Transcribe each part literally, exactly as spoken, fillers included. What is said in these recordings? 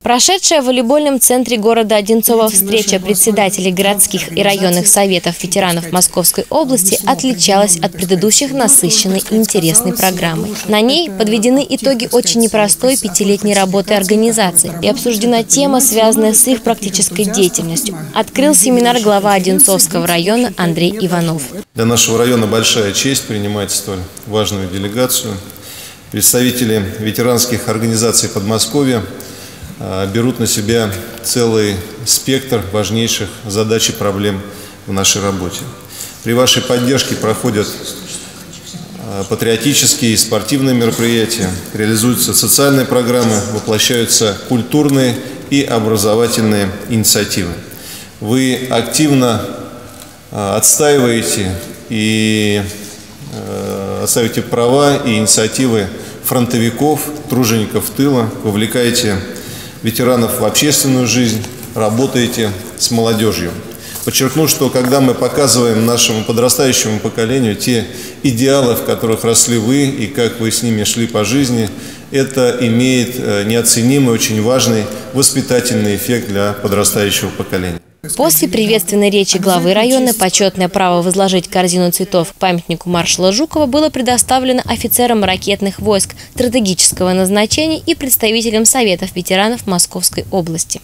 Прошедшая в волейбольном центре города Одинцово встреча председателей городских и районных советов ветеранов Московской области отличалась от предыдущих насыщенной и интересной программой. На ней подведены итоги очень непростой пятилетней работы организации и обсуждена тема, связанная с их практической деятельностью. Открыл семинар глава Одинцовского района Андрей Иванов. Для нашего района большая честь принимать столь важную делегацию. Представители ветеранских организаций Подмосковья берут на себя целый спектр важнейших задач и проблем в нашей работе. При вашей поддержке проходят патриотические и спортивные мероприятия, реализуются социальные программы, воплощаются культурные и образовательные инициативы. Вы активно отстаиваете и отстаиваете права и инициативы фронтовиков, тружеников тыла, вовлекаете ветеранов в общественную жизнь, работаете с молодежью. Подчеркну, что когда мы показываем нашему подрастающему поколению те идеалы, в которых росли вы и как вы с ними шли по жизни, это имеет неоценимый, очень важный воспитательный эффект для подрастающего поколения. После приветственной речи главы района почетное право возложить корзину цветов к памятнику маршала Жукова было предоставлено офицерам ракетных войск стратегического назначения и представителям Советов ветеранов Московской области.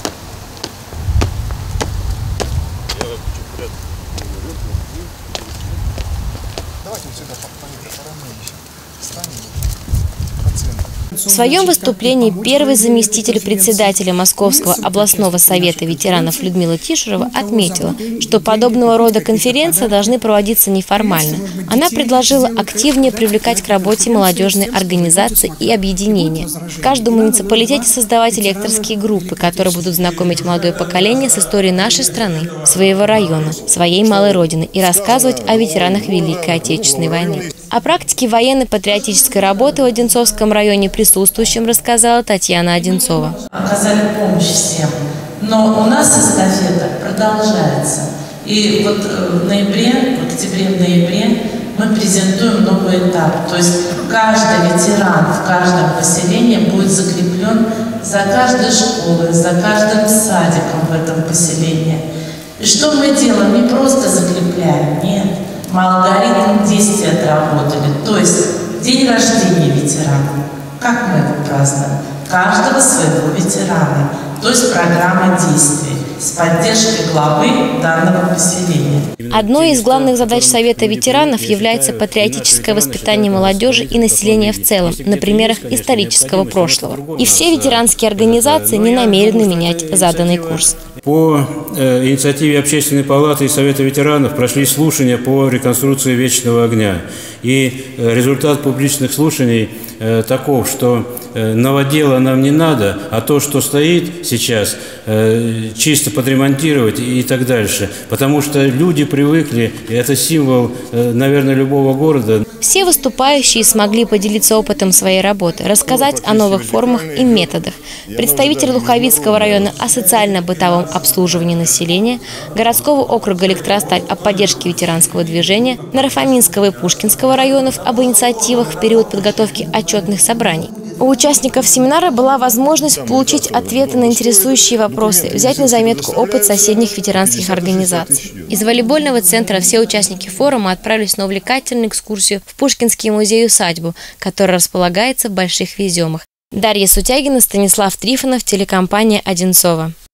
В своем выступлении первый заместитель председателя Московского областного совета ветеранов Людмила Тишерова отметила, что подобного рода конференции должны проводиться неформально. Она предложила активнее привлекать к работе молодежные организации и объединения. В каждом муниципалитете создавать лекторские группы, которые будут знакомить молодое поколение с историей нашей страны, своего района, своей малой родины и рассказывать о ветеранах Великой Отечественной войны. О практике военно-патриотической работы в Одинцовском районе присутствующим рассказала Татьяна Одинцова. Оказали помощь всем, но у нас эстафета продолжается. И вот в ноябре, в октябре, в ноябре мы презентуем новый этап. То есть каждый ветеран в каждом поселении будет закреплен за каждой школой, за каждым садиком в этом поселении. И что мы делаем? Не просто закрепляем, нет. Мы алгоритм действий отработали. То есть день рождения ветерана. Как мы его празднуем? Каждого своего ветерана. То есть программа действий с поддержкой главы данного поселения. Одной из главных задач Совета ветеранов является патриотическое воспитание молодежи и населения в целом на примерах исторического прошлого. И все ветеранские организации не намерены менять заданный курс. По э, инициативе Общественной палаты и Совета ветеранов прошли слушания по реконструкции Вечного огня. И э, результат публичных слушаний э, таков, что э, новодела нам не надо, а то, что стоит сейчас, э, чисто подремонтировать и, и так дальше. Потому что люди привыкли, и это символ, э, наверное, любого города. Все выступающие смогли поделиться опытом своей работы, рассказать о новых формах и методах. Представитель Луховицкого района о социально-бытовом обслуживании населения, городского округа Электросталь о поддержке ветеранского движения, Нарафаминского и Пушкинского районов об инициативах в период подготовки отчетных собраний. У участников семинара была возможность получить ответы на интересующие вопросы, взять на заметку опыт соседних ветеранских организаций. Из волейбольного центра все участники форума отправились на увлекательную экскурсию в Пушкинский музей-усадьбу, который располагается в Больших Веземах. Дарья Сутягина, Станислав Трифонов, телекомпания «Одинцово».